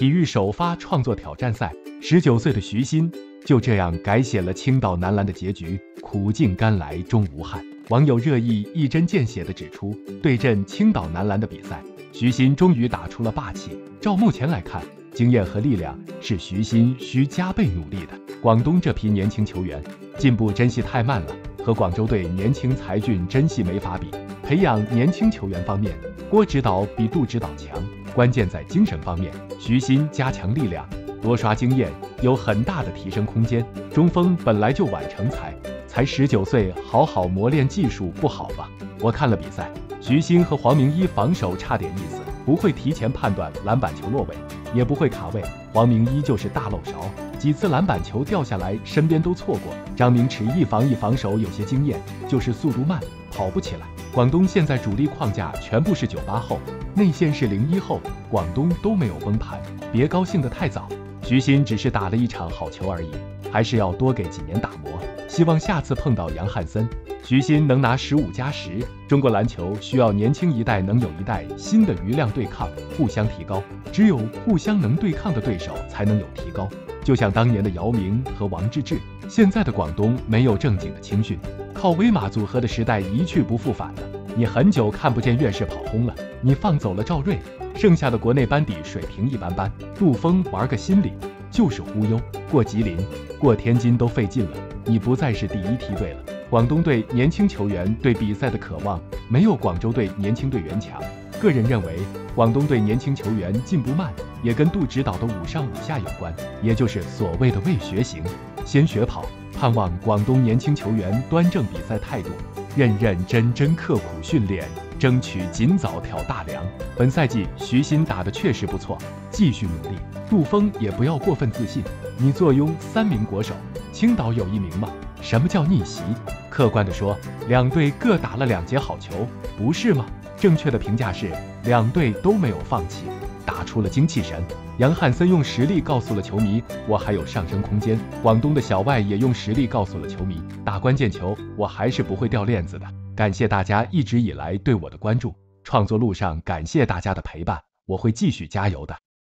体育首发创作挑战赛，19岁的徐新就这样改写了青岛男篮的结局，苦尽甘来终无憾。网友热议一针见血地指出，对阵青岛男篮的比赛，徐新终于打出了霸气。照目前来看，经验和力量是徐新需加倍努力的。广东这批年轻球员进步真系太慢了，和广州队年轻才俊真系没法比。培养年轻球员方面，郭指导比杜指导强，关键在精神方面，徐新加强力量，多刷经验，有很大的提升空间。中锋本来就晚成才，才19岁，好好磨练技术不好吗？我看了比赛，徐新和黄明一防守差点意思，不会提前判断篮板球落位，也不会卡位。黄明一就是大漏勺，几次篮板球掉下来，身边都错过。张明池一防守有些经验，就是速度慢，跑不起来。广东现在主力框架全部是98后，内线是01后，广东都没有崩盘，别高兴得太早。徐新只是打了一场好球而已，还是要多给几年打磨。希望下次碰到杨汉森，徐新能拿15+10。中国篮球需要年轻一代能有一代新的余量对抗，互相提高。只有互相能对抗的对手才能有提高。就像当年的姚明和王治郅，现在的广东没有正经的青训，靠威马组合的时代一去不复返了。你很久看不见岳士跑轰了，你放走了赵睿，剩下的国内班底水平一般般。杜锋玩个心理，就是忽悠，过吉林、过天津都费劲了，你不再是第一梯队了。广东队年轻球员对比赛的渴望没有广州队年轻队员强。个人认为，广东队年轻球员进步慢，也跟杜指导的5上5下有关，也就是所谓的未学型，先学跑。盼望广东年轻球员端正比赛态度，认认真真刻苦训练，争取尽早挑大梁。本赛季徐新打得确实不错，继续努力。杜锋也不要过分自信，你坐拥3名国手，青岛有1名吗？什么叫逆袭？客观地说，两队各打了2节好球，不是吗？正确的评价是，两队都没有放弃，打出了精气神。杨汉森用实力告诉了球迷，我还有上升空间。广东的小外也用实力告诉了球迷，打关键球我还是不会掉链子的。感谢大家一直以来对我的关注，创作路上感谢大家的陪伴，我会继续加油的。